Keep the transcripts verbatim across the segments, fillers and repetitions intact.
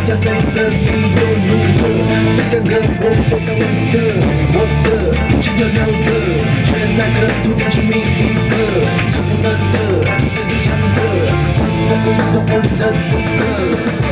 计较谁的理由如何？只敢跟我背上我的，我的，计较了的，全那个独自去觅一个，强不能者，自自强者，谁在运动我的资格？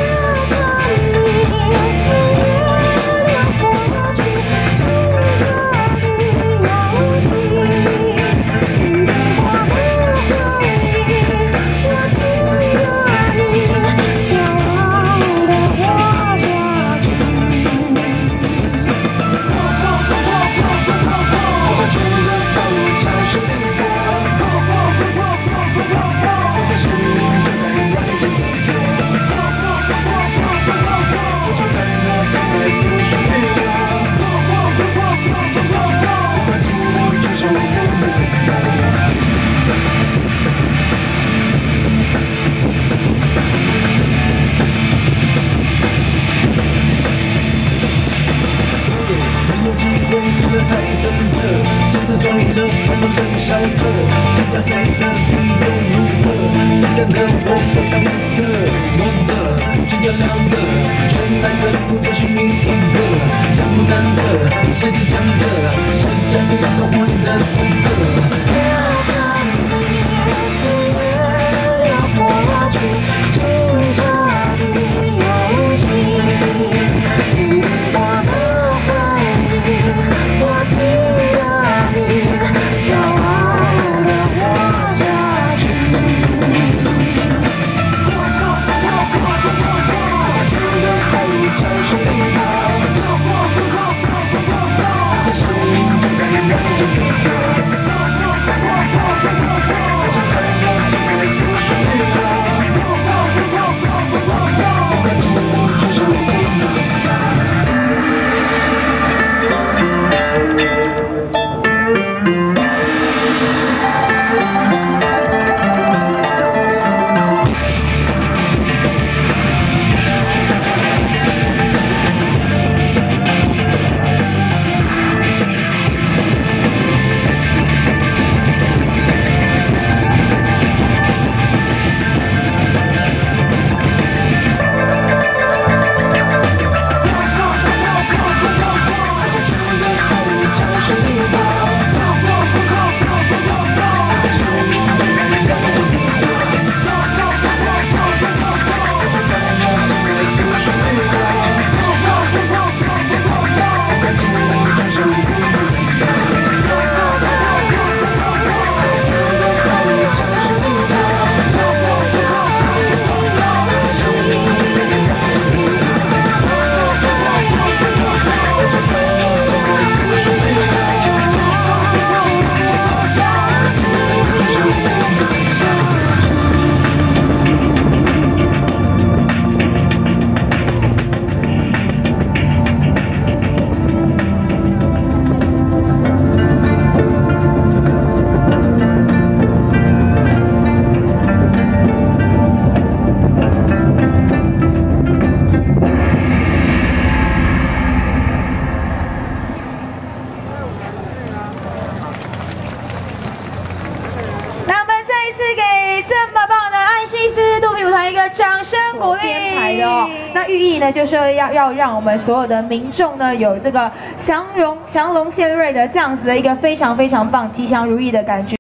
笑着，评价谁的理由如何？只敢跟我背上我的，我的，计较了的，全来跟不只是你一个，强不难者，谁是强者？谁在运动我的资格？潇洒你是为了过去，挣扎的游戏，是我的回忆，我记得你。 掌声鼓励！编排的哦，那寓意呢，就是要要让我们所有的民众呢，有这个祥荣祥龙献瑞的这样子的一个非常非常棒、吉祥如意的感觉。